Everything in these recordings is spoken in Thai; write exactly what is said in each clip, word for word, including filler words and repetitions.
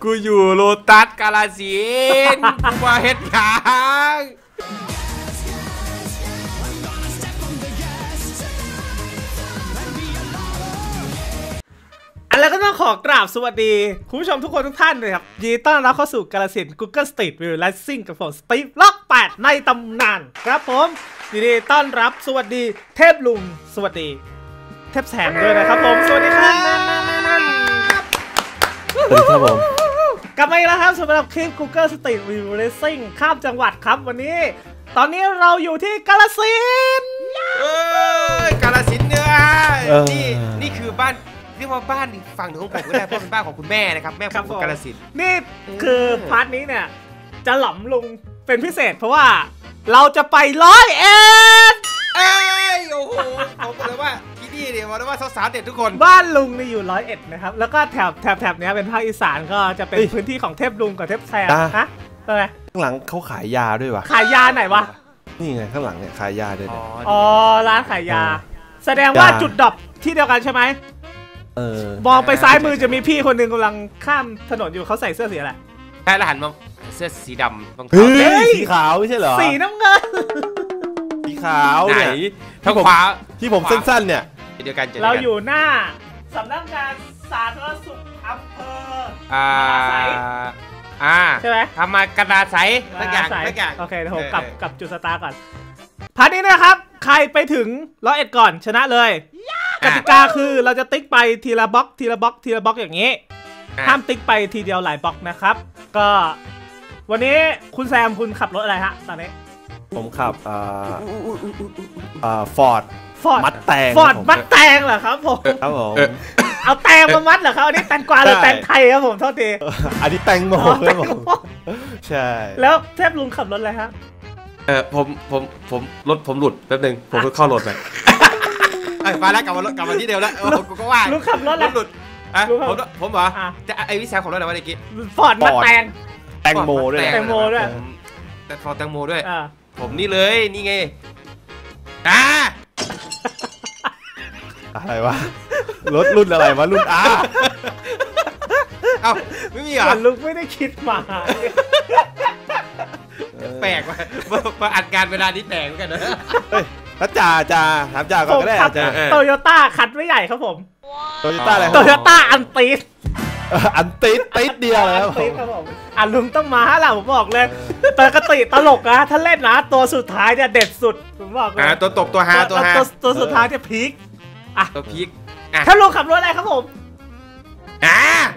กูอยู่โลตัสกาฬสินธุ์กูมาเฮ็ดหยังอะไรก็ต้องขอกราบสวัสดีคุณผู้ชมทุกคนทุกท่านเลยครับยินดีต้อนรับเข้าสู่กาฬสินธุ์ Google Street View Racing กับผมสตีฟล็อกแปดในตำนานครับผมยินดีต้อนรับสวัสดีเทพลุงสวัสดีเทพแสนด้วยนะครับผมสวัสดีครับสวัสดีครับผมกลับมาอีกแล้วครับสำหรับคลิป Google Street View Racing ข้ามจังหวัดครับวันนี้ตอนนี้เราอยู่ที่กาฬสินธุ์เอ้ยกาฬสินธุ์เนื้อนี่นี่คือบ้านเรียกว่าบ้านฝั่งหนึ่งของผมก็ได้เพราะเป็นบ้านของคุณแม่นะครับแม่ผมกาฬสินธุ์นี่คือพาร์ทนี้เนี่ยจะหล่ำลงเป็นพิเศษเพราะว่าเราจะไปร้อยเอ็ดเอ้ยโอ้โหผมบอกเลยว่าที่นี่เนี่ยบอกเลยว่าสาวๆเด็ดทุกคนบ้านลุงนี่อยู่ร้อยเอ็ดนะครับแล้วก็แถบแถบแถบนี้เป็นภาคอีสานก็จะเป็นพื้นที่ของเทพลุงกับเทพแซมฮะอะไรข้างหลังเขาขายยาด้วยวะขายยาไหนวะนี่ไงข้างหลังเนี่ยขายยาด้วยอ๋อร้านขายยาแสดงว่าจุดดรอปที่เดียวกันใช่ไหมเออมองไปซ้ายมือจะมีพี่คนหนึ่งกำลังข้ามถนนอยู่เขาใส่เสื้อสีอะไรใช่แล้วหันมาเสื้อสีดำรองเท้าสีขาวไม่ใช่เหรอสีน้ำเงินสีขาวไหนที่ผมที่ผมสั้นๆเนี่ยเดียวกันเราอยู่หน้าสำนักงานสาธารณสุขอำเภออ่าอ่าใช่ไหมทำมากระดาษใสสักอย่างสักอย่างโอเคเดี๋ยวผมกลับกลับจุดสตาร์ก่อนพาร์ทนี้นะครับใครไปถึงร้อยเอ็ดก่อนชนะเลยกติกาคือเราจะติ๊กไปทีละบล็อกทีละบล็อกทีละบล็อกอย่างนี้ห้ามติ๊กไปทีเดียวหลายบล็อกนะครับก็วันนี้คุณแซมคุณขับรถอะไรฮะตอนนี้ผมขับอ่าอ่าฟอร์ดฟอร์ดมัดแตงฟอร์ดมัดแตงเหรอครับผมครับผมเอาแตงมามัดเหรอครับอันนี้แตงกวาหรือแตงไทยครับผมโทษทีอันนี้แตงโมครับผมใช่แล้วเทพลุงขับรถอะไรฮะเออผมผมผมรถผมหลุดแป๊บนึงผมเพิ่งเข้ารถไปไอ้มาแล้วกลับมากลับมาที่เดิมแล้วกูก็ว่าลุงขับรถแล้วหลุดอ่ะผมผมเหรอจะไอ้วิสัยของรถอะไรวะเมื่อกี้ฟอร์ดมัดแตงแตงโมด้วยแตงโมด้วยแต่ฟอร์ดแตงโมด้วยผมนี่เลยนี่ไงอ่าอะไรวะรถรุ่นอะไรวะรุ่นอาเอ้าไม่มีเหรอลุงไม่ได้คิดมาแปลกว่ะมาอัดการเวลานี้แปลกเหมือนกันนะเฮ้ยแล้วจ่าจ่าถามจ่าก่อนก็ได้จ่าโตโยต้าคันไม่ใหญ่ครับผมโตโยต้าอะไรโตโยต้าอันติสอันติสติสเดียวเลยครับผมอ่ะลุงต้องมาฮะล่ะผมบอกเลยปกติตลกนะถ้าเล่นนะตัวสุดท้ายเนี่ยเด็ดสุดผมบอกเลยตัวตบตัวฮาตัวฮาตัวสุดท้ายเนี่ยพีคอ่ะตัวพีคถ้าลุงขับรถอะไรครับผมอ่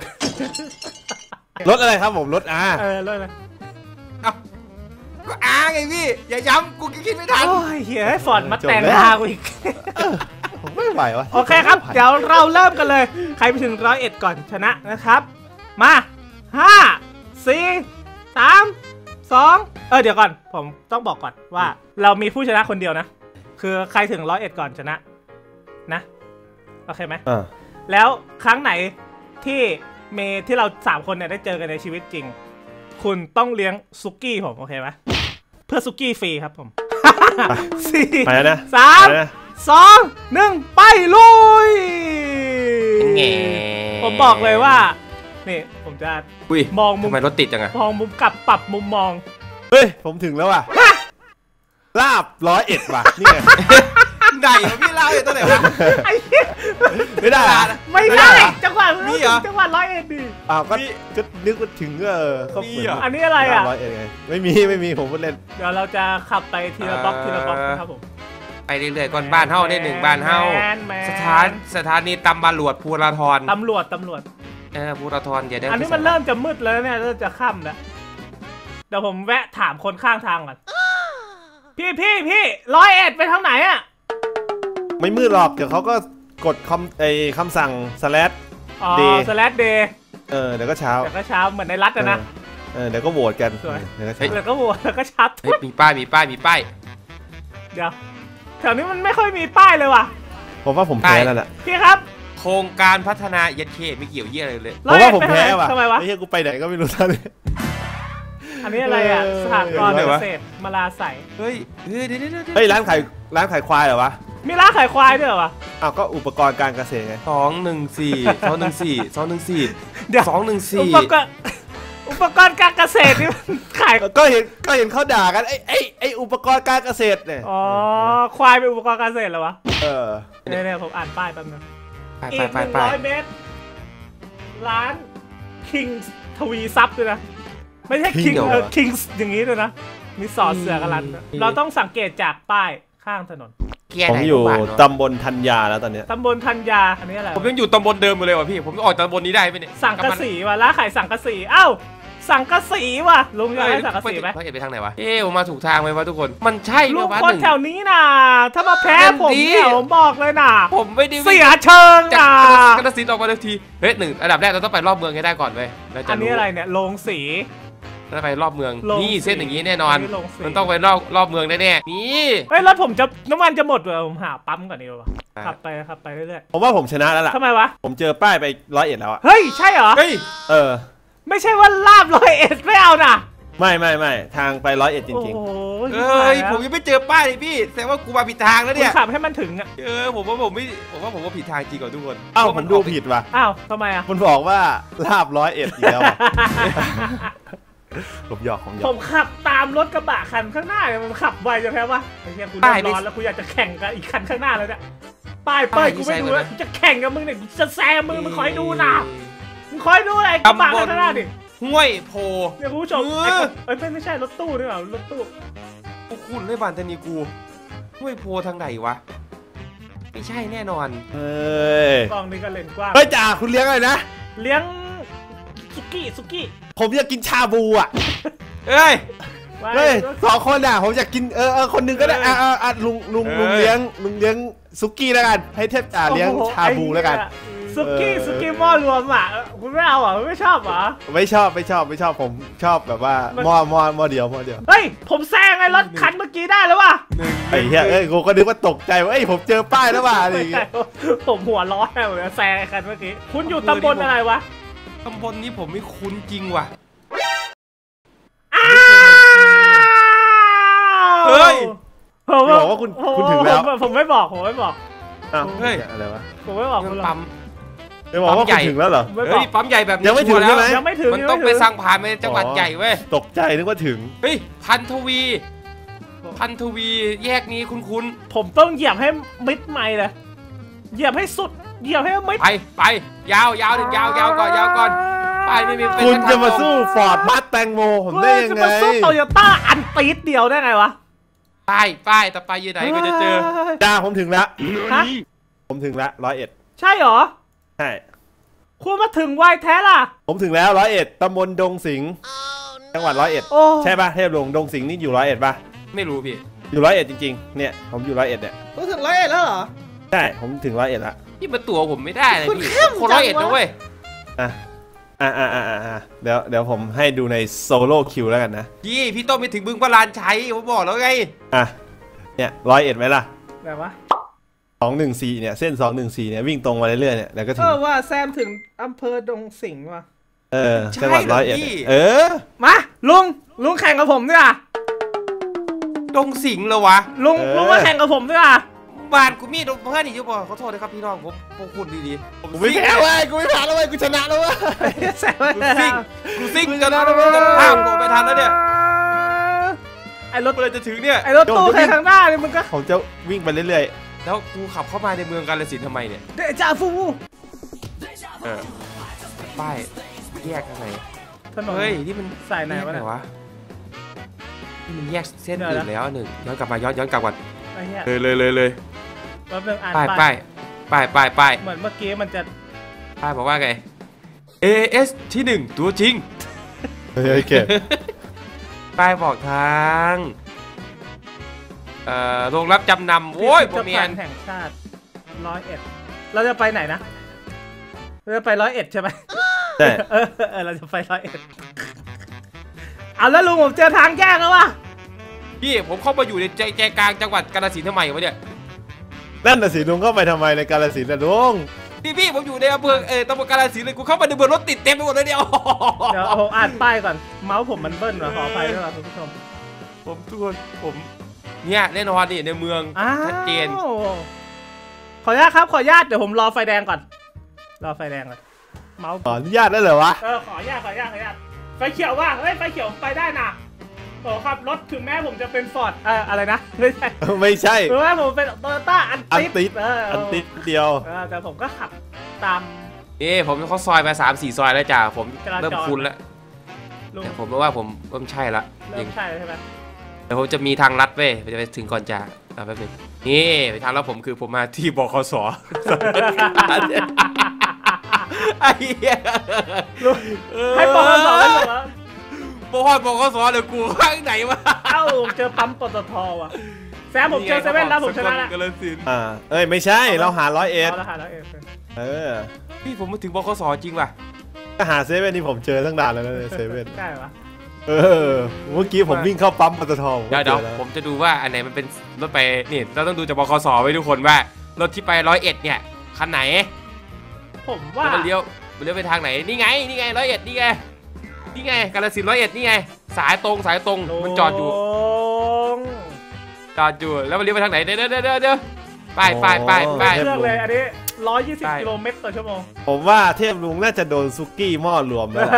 ารถอะไรครับผมรถอาเออรถอะไรก็อาไงพี่อย่าย้ำกูคิดไม่ทันโอ้ยเฮ้ยฟอร์ดมาแต่งหน้ากูอีกผมไม่ไหววะโอเคครับเดี๋ยวเราเริ่มกันเลยใครไปถึงร้อยเอ็ดก่อนชนะนะครับมาห้าสี่สามสองเออเดี๋ยวก่อนผมต้องบอกก่อนว่าเรามีผู้ชนะคนเดียวนะคือใครถึงร้อยเอ็ดก่อนชนะนะโอเคไหมแล้วครั้งไหนที่เมย์ที่เราสามคนเนี่ยได้เจอกันในชีวิตจริงคุณต้องเลี้ยงซุกี้ผมโอเคไหมเพื่อซุกี้ฟรีครับผมสี่สามสองหนึ่งไปลุยผมบอกเลยว่านี่ผมจะมองมุมทำไมรถติดจังอะมองมุมกลับปรับมุมมองเฮ้ยผมถึงแล้วว่ะลาบร้อยเอ็ดว่ะนี่ไงไหนพี่เล่าอยู่ตัวไหนวะไม่ได้ไม่ได้จังหวัดนี่เหรอจังหวัดร้อยเอ็ดดิอ้าวก็ก็นึกว่าถึงเออเขาเหมือนอันนี้อะไรอ่ะร้อยเอ็ดไงไม่มีไม่มีผมพูดเล่นเดี๋ยวเราจะขับไปทีละบล็อกทีละบล็อกนะครับผมไปเรื่อยๆก่อนบ้านเฮาได้หนึ่งบ้านเฮาสถานสถานีตำรวจภูราธรตำรวจตำรวจเออภูราธรเดี๋ยวได้อันนี้มันเริ่มจะมืดแล้วเนี่ยเริ่มจะค่ำแล้วเดี๋ยวผมแวะถามคนข้างทางก่อนพี่พี่พี่ร้อยเอ็ดไปทางไหนอ่ะไม่มืดหรอกเดี๋ยวเขาก็กดคำไอ้คำสั่ง slash เดย์ slash เดย์เออเดี๋ยวก็เช้าเดี๋ยวก็เช้าเหมือนในรัฐนะเออเดี๋ยวก็โหวตกันเดี๋ยวก็โหวตแล้วก็ชัดมีป้ายมีป้ายมีป้ายเดี๋ยวแถวนี้มันไม่ค่อยมีป้ายเลยว่ะผมว่าผมแพ้แล้วแหละพี่ครับโครงการพัฒนายัดเคไม่เกี่ยวเยี่ยอะไรเลยผมว่าผมแพ้ว่ะทำไมวะไอ้เหี้ยกูไปไหนก็ไม่รู้ท่านเลยอันนี้อะไรอ่ะสหกรณ์เกษตรมาลาใสเฮ้ยเฮ้ยเดี๋ยวเฮ้ยร้านขายร้านขายควายเหรอวะมีร้านขายควายด้วยเหรอวะอ้าวก็อุปกรณ์การเกษตรไงสองหนึ่งสี่สองหนึ่งสี่สองหนึ่งสี่เดี๋ยวสองหนึ่งสี่อุปกรณ์การเกษตรนี่มันขายก็เห็นก็เห็นเขาด่ากันไอ้ไอ้ไอ้อุปกรณ์การเกษตรเนี่ยอ๋อควายเป็นอุปกรณ์การเกษตรเหรอวะเออเนี่ยๆผมอ่านป้ายแป๊บนึงไปอีไปกไปหนึ่งไปร้อยเมตรร้านคิงทวีซับด้วยนะไม่ใช่คิงเออคิงอย่างนี้ด้วยนะมีสอดเสือกันลันด้วยเราต้องสังเกตจากป้ายข้างถนนเกียร์ผมไหนอยู่บ้านเนอะตำบลธัญญาแล้วตอนเนี้ยตำบลธัญญาอันนี้อะไรผมยังอยู่ตำบลเดิมอยู่เลยว่ะพี่ผมออกตำบลนี้ได้ไหมเนี่ยสังกะสีว่ะร้านขายสังกะสีเอ้าสังกะสีว่ะลุงอยากได้สังกะสีไหมร้อยเอ็ดไปทางไหนวะเอ๊ะผมมาถูกทางไหมวะทุกคนมันใช่ไหมลุงวะคนหนึ่งแถวนี้น่ะถ้ามาแพ้นั่นผมดิเนี่ยผมบอกเลยน่ะผมไม่ได้เสียเชิงจากน่ะกระสินออกมาทันทีเฮ้ยหนึ่งอันดับแรกเราต้องไปรอบเมืองให้ได้ก่อนเว้ยเราจะอันนี้อะไรเนี่ยโรงสีเราไปรอบเมืองลงนี่สีเส้นอย่างนี้แน่นอนอันนี้ลงสีมันต้องไปรอบรอบเมืองแน่ๆนี่เฮ้ยรถผมจะน้ำมันจะหมดเลยผมหาปั๊มก่อนดีกว่าขับไปขับไปเรื่อยผมว่าผมชนะแล้วล่ะๆทำไมวะผมเจอป้ายไปร้อยเอ็ดแล้วอะเฮ้ยใช่เหรอเฮ้ยเออไม่ใช่ว่าลาบร้อยเอ็ดไม่เอาน่ะไม่ไม่ไม่ทางไปร้อยเอ็ดจโอ้ริงโหเอ้ยผมยังไม่เจอป้ายเลยพี่แสดงว่ากูมาผิดทางแล้วคุเนี่ณยขับให้มันถึงอ่ะเออผมว่าผมไม่ผมว่าผมว่าผิดทางจริงก่อนทุกคนๆ เอ้าผมดูผิดว่ะอ้าวทำไมอ่ะมันบอกว่าลาบร้อยเอ็ดอีกแล้วอะ ผมหยอกผมหยผอกมขับตามรถกระบะคันข้างหน้าเนี่ยมันขับไวจะแพ้วะไอ้เหี้ยกูเริ่มร้อนแล้วกูอยากจะแข่งกับอีกคันข้างหน้าแล้วเนี่ยป้ายเป้ยกูไม่ดูแล้วกูจะแข่งกับมึงเนี่ยกูจะแซงมึงมึงคอยดูนะมึงคอยดูอะไรกระบะคันข้างหน้าดิห้วยโพเนี่ยคุณผู้ชมเอไอ้อคนเอ้ยไม่ไม่ใช่รถตู้นี่หว่ารถตู้พวกคุณไม่บานเทนีกูห้วยโพทางไหนวะไม่ใช่แน่นอนเอ้ยกล้องนี้ก็เลนส์กว้างเฮ้ยจ่าคุณเลี้ยงอะไรนะเลี้ยงสุกี้สุกี้ผมอยากกินชาบูอ่ะเอ้ยไว้เฮ้ยสองคนอ่ะผมอยากกินเออเออคนหนึงก็ได้เอออ่ะอ่ะอ่ะลุงลุงเออลุงเลี้ยงลุงเลี้ยงซุกี้แล้วกันให้เทพจ่าเลี้ยงโอ้โหชาบูแล้วกันไอ้เหี้ยสุกี้เออสุกี้หม้อรวมอ่ะเออคุณไม่เอาอ่ะไม่ชอบเหรอไม่ชอบไม่ชอบไม่ชอบผมชอบแบบว่ามันหม้อหม้อหม้อเดียวหม้อเดียวเฮ้ยผมแซงไอ้รถคันเมื่อกี้ได้แล้วว่ะหนึ่งไอ้เหี้ยเอ้ยกูก็นึกว่าตกใจว่าเอ้ยผมเจอป้ายแล้วว่ะอะไรอย่างเงี้ยผมหัวร้อนเลยแซงไอ้คันเมื่อกี้คุณอยู่ตำบลอะไรวะตำบลนี้ผมไม่คุ้นจริงว่ะอ้าวเฮ้ยผมบอกว่าคุณคุณถึงแล้วผมผมไม่บอกผมไม่บอกอ้าวเฮ้ยอะไรวะผมไม่บอกคุณหรอกปั๊มจะบอกว่าปั๊มใหญ่คุณถึงแล้วเหรอผมไม่บเฮ้อย กปั๊มใหญ่แบบนี้ยังไม่ถึงชัวร์ใช่ไหมแล้วยังไม่ถึงมันยังต้องไม่ไปถึงสร้างผ่านไปจังหวัดอ๋อใหญ่เว้ยตกใจนึกว่าถึงเฮ้ยพันทวี พันทวีแยกนี้คุ้นผมต้องเหยียบให้มิดไมล์เลยเหยียบให้สุดเหยียบให้มิดๆไปไปยาวยาวถึงยาวยาวก่อนยาวก่อนไปไม่มีเป็นคุณจะมาทงตรงสู้ฟอร์ดบัสแตงโมผมได้ยังจะไงมาสู้โตโยต้าอันตีดเดียวได้ไงวะป้ายป้ายแต่ไปยืนไหนก็จะเจอจ้าผมถึงแล้วฮะผมถึงแล้วร้อยเอ็ดใช่เหรอใช่คุณมาถึงไวแท้ล่ะผมถึงแล้วร้อยเอ็ดตำบลดงสิงห์จังหวัดร้อยเอ็ดโอ้ใช่ป่ะเทพหลวงดงสิงห์นี่อยู่ร้อยเอ็ดป่ะไม่รู้พี่อยู่ร้อยเอ็ดจริงๆเนี่ยผมอยู่ร้อยเอ็ดเนี่ยคุณถึงร้อยเอ็ดแล้วเหรอใช่ผมถึงร้อยเอ็ดละพี่มาตัวผมไม่ได้เลยคุณพี่เข้มคนร้อยเอ็ดจังวะนะเว้ยอ่ะอ่ะอ่ะอ่ะอ่ะอ่ะเดี๋ยวเดี๋ยวผมให้ดูในโซโล่คิวแล้วกันนะพี่พี่ต้องไปถึงบึงพระลานชัยผมบอกแล้วไงอ่ะเนี่ยร้อยเอ็ดไหมล่ะแบบว่าสองหนึ่งสี่เนี่ยเส้นสองหนึ่งสี่เนี่ยวิ่งตรงมาเรื่อยๆเนี่ยแล้วก็ถึเอง อว่าแซมถึงอำเภอดงสิงห์ว่ะเออจังหวัดร้อยเอ็ดเออมาลุงลุงแข่งกับผมด้วยอ่ะดงสิงห์เหรอวะลุงลุงมาแข่งกับผมด้วยอ่ะบ้านกูมีดงเพื่อนอีกเยอะป่ะขอโทษนะครับพี่น้องผมพวกคุณดีๆผมกูไม่แพ้เว้ยกูไม่แพ้แล้วเว้ยกูชนะแล้วเว้ยแซมกูซิ่งกูซิ่งจนจนข้ามกูไปทันแล้วเนี่ยไอ้รถเมื่อไรจะถึงเนี่ยไอ้รถตู้ใครข้างหน้าเนี่ยมึงก็ผมจะวิ่งไปเรื่อยแล้วกูขับเข้ามาในเมืองกาฬสินธุ์ทำไมเนี่ยเดจาฟูเออป้ายแยกยังไงถนนเฮ้ยนี่มันสายไหนวะแยกเนี่ยวะนี่มันแยกเส้นเดี๋ยวอื่นะนแล้วหนึ่งย้อนกลับมาย้อนย้อนกลับก่อนไอ้เหี้ยเลยเลยเลยเลยแป๊บนึงอ่านป้ายไปป้ายป้ายป้ายป้ายเหมือนเมื่อกี้มันจะป้ายบอกว่าไง เอ เอส ที่หนึ่งตัวจริงๆเฮ้ยเก็บป้ายบอกทางเอ่อโรงรับจำนำโอ้ยพิบ่พิธเมีภัยณนฑ์แห่งชาติร้อยเอ็ดเราจะไปไหนนะเราจะไปร้อยเอ็ดใช่ไหมใช่เออเออเราจะไปร้อยเอ็ดเอาแล้วลุงผมเจอทางแยกแล้วว่ะพี่ผมเข้ามาอยู่ในใจใจกลางจังหวัดกาฬสินธุ์ทำไมวะเนี่ยนั่นน่ะสิลุงเข้าไปทำไมในกาฬสินธุ์น่ะลุงพี่พี่ผมอยู่ในอำเภอเออตำบลกาฬสินธุ์เลยกูเข้ามาในเมืองรถติดเต็มไปหมดเลยเนี่ยเดี๋ยวผมอ่านป้ายก่อนเมาส์ผมมันเบิ้ลว่ะขออภัยด้วยครับคุณผู้ชมผมทุกคนผมเนี่ยแน่นอนนี่ในเมืองอ้าวชัดเจนขออนุญาตครับขออนุญาตเดี๋ยวผมรอไฟแดงก่อนรอไฟแดงก่อนเมาส์ขออนุญาตได้เหรอวะเออขออนุญาตขออนุญาตขออนุญาตไฟเขียวว่ะเฮ้ยไฟเขียวไปได้น่ะโอ้ครับรถถึงแม้ผมจะเป็นฟอร์ดเอ่ออะไรนะไม่ใช่ไม่ใช่ถึงแม้ผมเป็นโตโยต้าอันอันติติดดเอออันติดเดียวเออแต่ผมก็ขับตามเอ้ผมเขาซอยมาสามสี่ซอยแล้วจ้าผมจราจรเริ่มคุ้นแล้วลุงแต่ผมรู้ว่าผมเริ่มใช่ละเริ่มใช่ใช่ไหมแต่ผมจะมีทางลัดเว้ยผมจะไปถึงก่อนจ้าเอาแป๊บนึงนี่ทางลัดผมคือผมมาที่บขสไอ้เหี้ยให้ปอสองแล้วเหรอบขบขสเดี๋ยวกูข้างไหนวะเอ้าเจอปั๊มปตทว่ะแซมผมเจอเซเว่นแล้วผมชนะละกาฬสินธุ์อ่าเอ้ยไม่ใช่เราหาร้อยเอ็ดเอาละหาแล้วเองเออพี่ผมมาถึงบขสจริงว่ะถ้าหาเซเว่นนี่ผมเจอตั้งนานแล้วนะเซเว่นได้ปะเออเมื่อกี้ผมวิ่งเข้าปั๊มปตทผมเดี๋ยวก็เดี๋ยวจอแล้วผมจะดูว่าอันไหนมันเป็นรถไปนี่เราต้องดูจากบขสไว้ทุกคนว่ารถที่ไปร้อยเอ็ดเนี่ยคันไหนผมว่าแล้วมันเลี้ยวมันเลี้ยวไปทางไหนนี่ไงนี่ไงร้อยเอ็ดนี่ไงนี่ไงกาฬสินธุ์ร้อยเอ็ดนี่ไงสายตรงสายตรงมันจอดอยู่งจอดอยู่แล้วมันเลี้ยวไปทางไหนเดี๋ยวเดี๋ยวเดี๋ยวเดี๋ยวไปไปไปไปเครื่องเลยอันนี้ร้อยยี่สิบใช่กิโลเมตรต่อชั่วโมงผมว่าเทพลุงน่าจะโดนซุกี้หม้อรวมแล้วล่ะ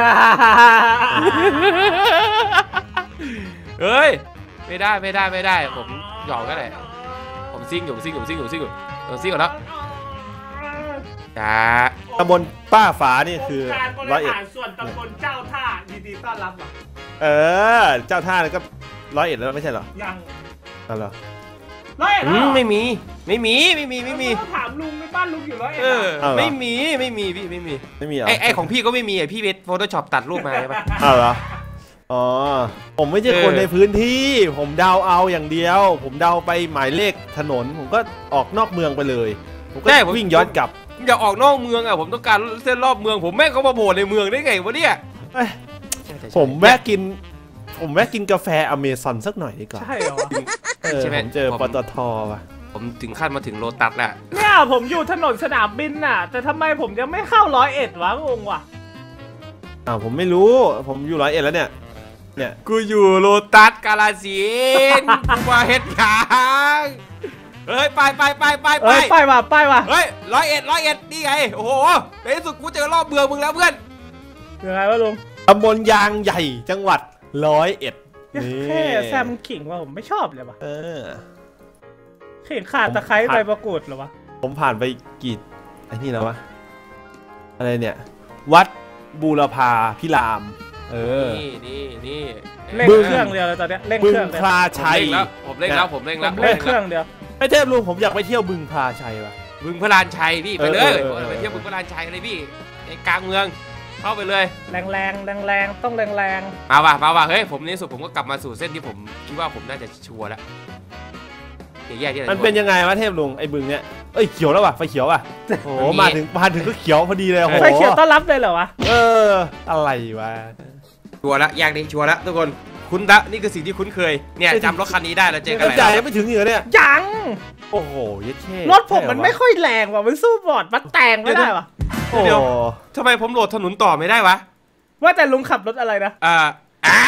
เฮ้ยไม่ได้ไม่ได้ไม่ได้ผมหยอกก็ได้ผมซิ่งอยู่ซิ่งอยู่ซิ่งอยู่ซิ่งอยู่เออซิ่งก่อนแล้วจ้าตำบลป้าฝานี่คือองค์การบร้อยริเอ็ดหารส่วนตำบลเจ้าท่ายินดีต้อนรับว่ะเออเจ้าท่าก็ร้อยเอ็ดแล้วไม่ใช่เหรอยังอ๋อเหรอร้อยเอ็ดอืเหรมอไม่มีไม่มีไม่มีไม่มีต้องถามลุงในบ้านลุงอยู่ร้อยเอ็ดเออเอาเหรอไม่มีไม่มีพี่ไม่มีไม่มีเหรอไอไอของพี่ก็ไม่มีไอพี่เวทโฟโต้ช็อปตัดรูปมาใช่ปะอ้าวเหรออ๋อผมไม่ใช่เออคนในพื้นที่ ผมเดาเอาอย่างเดียว ผมเดาไปหมายเลขถนน ผมก็ออกนอกเมืองไปเลยผมก็วิ่งย้อนกลับอย่าออกนอกเมืองอ่ะผมต้องการเส้นรอบเมืองผมแม่งเขามาโผล่ในเมืองได้ไงวะเนี่ยเอ้ยผมแวะกิน ผมแวะกินกาแฟอเมซอนสักหน่อยดีกว่าใช่เหรอเออผมเจอปตทว่ะผมถึงขั้นมาถึงโลตัสแล้วเนี่ยผมอยู่ถนนสนามบินน่ะ แต่ทำไมผมยังไม่เข้าร้อยเอ็ดวะงงว่ะอ้าวผมไม่รู้ ผมอยู่ร้อยเอ็ดแล้วเนี่ย เนี่ยกูอยู่โลตัสกาฬสินธุ์กูมาเฮ็ดหยังเฮ้ยไปไปไปไปไปเอ้ยป้ายว่ะป้ายว่ะเฮ้ยร้อยเอ็ดร้อยเอ็ดนี่ไงโอ้โหในที่สุดกูเจอรอบเมืองมึงแล้วเพื่อนยังไงวะลุงตำบลยางใหญ่จังหวัดร้อยเอ็ดนี่แค่แซมขิงว่าผมไม่ชอบเลยว่ะเออขิงขาดตะไคร้ใบมะกรูดเหรอวะผมผ่านไปกี่ไอ้นี่แล้ววะอะไรเนี่ย วัดบูรพาพิราม เออนี่นี่นี่เร่งบึ้งเครื่องเดียวเลยตอนเนี้ยเร่งบึเคงรื่องเดียวพลาผมชัยเร่งแล้วผมเร่งแล้วผมเร่งผแล้วมเร่งเครื่องเดียวไอ้เทพลุงผมอยากไปเที่ยวบึงพลาชัยว่ะบึงพระลานชัยพี่ไปเลยเออเออเออไปเที่ยวบึงพระลานชัยเลยพี่ในกลางเมืองเข้าไปเลยแรงแรงแรงแรงๆต้องแรงแรงมาว่ะมาว่ะเฮ้ยผมในที่สุดผมก็กลับมาสู่เส้นที่ผมคิดว่าผมน่าจะชัวร์แล้วอย่าแยกที่ไหนมันเป็นยังไงวะเทพลุงไอ้บึงเนี่ยเอ้ยเขียวแล้วว่ะไฟเขียวว่ะโอ้โหมาถึงมาถึงก็เขียวพอดีเลยโอ้โหๆไฟเขียวต้อนรับเลยเหรอวะเอออะไรวะชัวร์แล้วแยกนี้ชัวร์แล้วทุกคนคุ้นละนี่คือสิ่งที่คุ้นเคยเนี่ยจำรถคันนี้ได้แล้วเจอกันกหระลายจายรยัอบงไม่ถึงเหรอเนี่ยยังโอ้โหยัดเช่รถผมมันไม่ค่อยแรงว่ะมันสู้บอร์ดมัดแตงไม่ได้ว่ะโอ้โหทำไมผมโหลดถนนต่อไม่ได้วะว่าแต่ลุงขับรถอะไรนะอ่าอ่า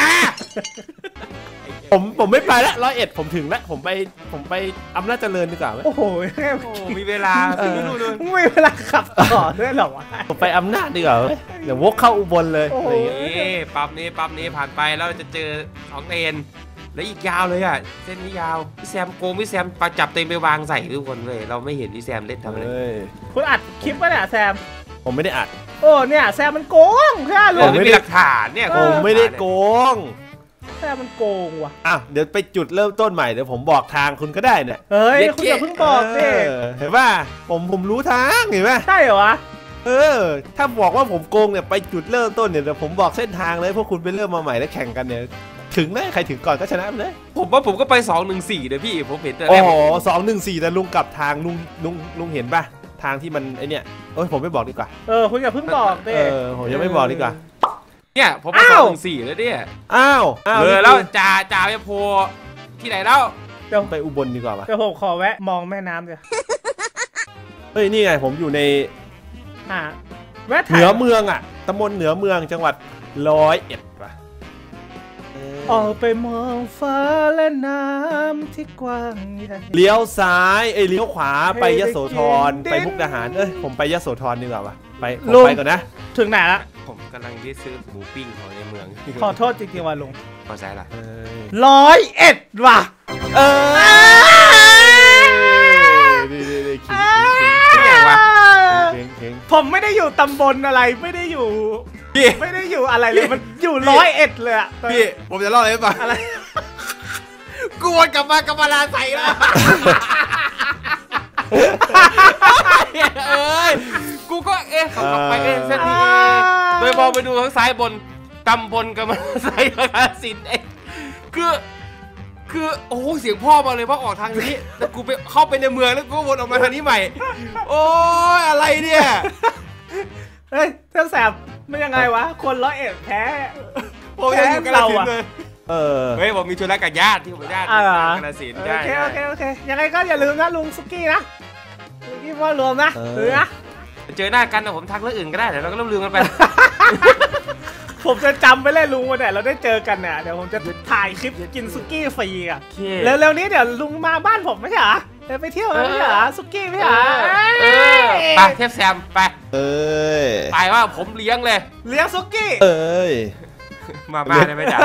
ผมผมไม่ไปแล้วร้อยเอ็ดผมถึงแล้วผมไปผมไปอำนาจเจริญดีกว่าไหมโอ้โหโอ้มีเวลาไม่รู้เลยไม่เวลาขับต่อด้วยเหรอวะผมไปอำนาจดีกว่าเว้ยเดี๋ยววกเข้าอุบลเลยโอ้โหอะไรอย่างเงี้ยนี่ปั๊มนี้ปั๊มนี้ผ่านไปแล้วจะเจอสองเลนแล้วอีกยาวเลยอ่ะเส้นนี้ยาวพี่แซมโกงพี่แซมปาจับเต็มไปวางใส่ทุกคนเลยเราไม่เห็นพี่แซมเล่นทำอะไรเฮ้ยคุณอัดคลิปป่ะเนี่ยแซมผมไม่ได้อัดโอ้เนี่ยแซมมันโกงใช่ไหมลุเรางไม่มีหลักฐานเนี่ยผมไม่ได้โกงแซมมันโกงว่ะอ่ะเดี๋ยวไปจุดเริ่มต้นใหม่เดี๋ยวผมบอกทางคุณก็ได้เนี่ยเฮ้ยคุณอย่าเพิ่งบอกดิเออเห็นป่ะผมผมรู้ทางเห็นป่ะใช่เหรอวะเออ ถ้าบอกว่าผมโกงเนี่ยไปจุดเริ่มต้นเนี่ยเดี๋ยวผมบอกเส้นทางเลยพวกคุณไปเริ่มมาใหม่แล้วแข่งกันเนี่ยถึงเลยใครถึงก่อนก็ชนะไปเลยผมว่าผมก็ไปสองหนึ่งสี่เดี๋ยวพี่ผมเห็นแต่แรโอ้กโหสองหนึ่งสี่แต่ลุงกลับทางลุงลุงลุงเห็นป่ะทางที่มันไอเนี่ยเอ้ยผมไม่บอกดีกว่าเออคุณอย่าเพิ่งบอกดิเออผมยังไม่บอกดีกว่าเนี่ยผมไปสองหนึ่งสี่แล้วเนี่ยอ้าวอ้าวเออแล้วจ่าจ่าไปโพที่ไหนแล้วเดี๋ยวไปอุบลดีกว่าปะเดี๋ยวผมขอแวะมองแม่น้ำเดี๋ยวเฮ้ยนี่ไงผมอยู่ในอ่าแวะเหถ่ายนือเมืองอ่ะตำบลเหนือเมืองจังหวัดร้อยเอ็ดป่ะเออออกไปมองฟ้าและน้ำที่กว้างใหญ่เลี้ยวซ้ายเอ้ยเลี้ยวขวาไปยโสธรให้ได้กินไปมุกดาหารเอ้ยผมไปยโสธรดีกว่าปะไปผมลุงไปก่อนนะถึงไหนละผมกำลังที่ซื้อหมูปิ้งของในเมืองขอโทษจริงๆว่ะลุงพอใจละร้อยเอ็ดว่ะเออนี่นี่นี่คิงที่ไหนวะคิงคิงผมไม่ได้อยู่ตำบลอะไรไม่ได้อยู่พี่ไม่ได้อยู่อะไรเลยมันอยู่ร้อยเอ็ดเลยอะพี่ผมจะเล่าอะไรให้ฟังอะไรกูวนกลับมากับมาลาใส่แล้วเอ้ยกูก็เอ๊ะเขาก็ไปเอ๊ะเส้นนี้เอ๊ะโดยมองไปดูทางซ้ายบนตำบลกับมันซ้ายกาฬสินธุ์เอ๊ะคือคือโอ้เสียงพ่อมาเลยว่าออกทางนี้แล้วกูไปเข้าไปในเมืองแล้วกูวนออกมาทางนี้ใหม่โอ้ยอะไรเนี่ยเฮ้ยเท่าแสบไม่ยังไงวะคนร้อยเอ็ดแพ้ผมยังอยู่กาฬสินธุ์เลยเออเฮ้ยผมมีธุระกับญาติที่ผมญาติอ่ากาฬสินธุ์โอใช่เคโอเคโอเคยังไงก็อย่าลืมนะลุงสุกี้นะสุกี้ว่ารวมนะหรือนะเจอหน้ากันนะผมทักเรื่องอื่นก็ได้เดี๋ยวเราก็ลืมกันไปผมจะจำไปเลยลุงวันไหนเราได้เจอกันเนี่ยเดี๋ยวผมจะถ่ายคลิปกินสุกี้ฟรีอ่ะเร็วๆนี้เดี๋ยวลุงมาบ้านผมไม่ใช่เหรอเดี๋ยวไปเที่ยวไม่ใช่เหรอสุกี้ไม่ใช่เหรอเออไปเทพแซมไปเอ้ยไปว่าผมเลี้ยงเลยเลี้ยงสุกี้เอ้ยมาบ้านได้ไหมจ๊ะ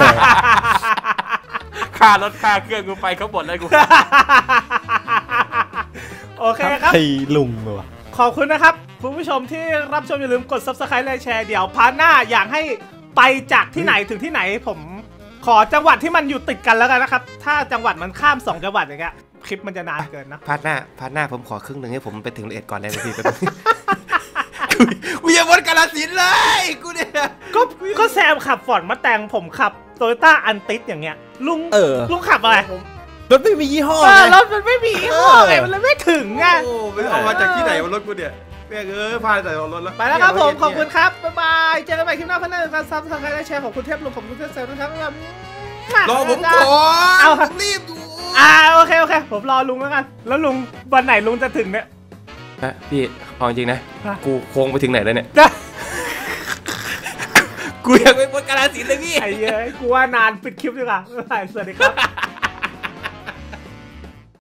ค่ารถค่าเครื่องกูไปเขาบ่นเลยกูโอเคครับไอ้ลุงเลยวะขอบคุณนะครับคุณผู้ชมที่รับชมอย่าลืมกด ซับสไครบ์ และแชร์เดี๋ยวพาร์ทหน้าอยากให้ไปจากที่ไหนถึงที่ไหนผมขอจังหวัดที่มันอยู่ติดกันแล้วกันนะครับถ้าจังหวัดมันข้ามสองจังหวัดอย่างเงี้ยคลิปมันจะนานเกินนะพาร์ทหน้าพาร์ทหน้าผมขอครึ่งหนึ่งให้ผมไปถึงละเอียดก่อนได้ไหมพี่ กูยังวนกาฬสินธุ์เลยกูเนี่ยก็ก็แซมขับฟอร์ดมาแต่งผมขับโตโยต้าอันติสอย่างเงี้ยลุงเออลุงขับอะไรรถไม่มียี่ห้อเออไงรถมันไม่มียี่ห้อไงมันเลยไม่ถึงไงโอ้ไม่เอามาจากที่ไหนวะรถกูเนี่ยแม่งเอ้ยพาใส่รถแล้วไปแล้วครับผมขอบคุณครับบ๊ายบายเจอกันใหม่คลิปหน้าเพื่อนๆการซับสไครบ์และแชร์ของคุณเทพลุงผมคุณเทพแซมนะครับรอผมก่อนเอาผมรีบอยู่อ่าโอเคโอเคผมรอลุงแล้วกันแล้วลุงวันไหนลุงจะถึงเนี่ยฮะพี่เอาจริงนะฮะกูโค้งไปถึงไหนแล้วเนี่ย กูยังไม่พ้นกาฬสินธุ์เลยพี่ไอ้เหี้ยกูว่านานปิดคลิปดีกว่าบ๊ายบายสวัสดีครับ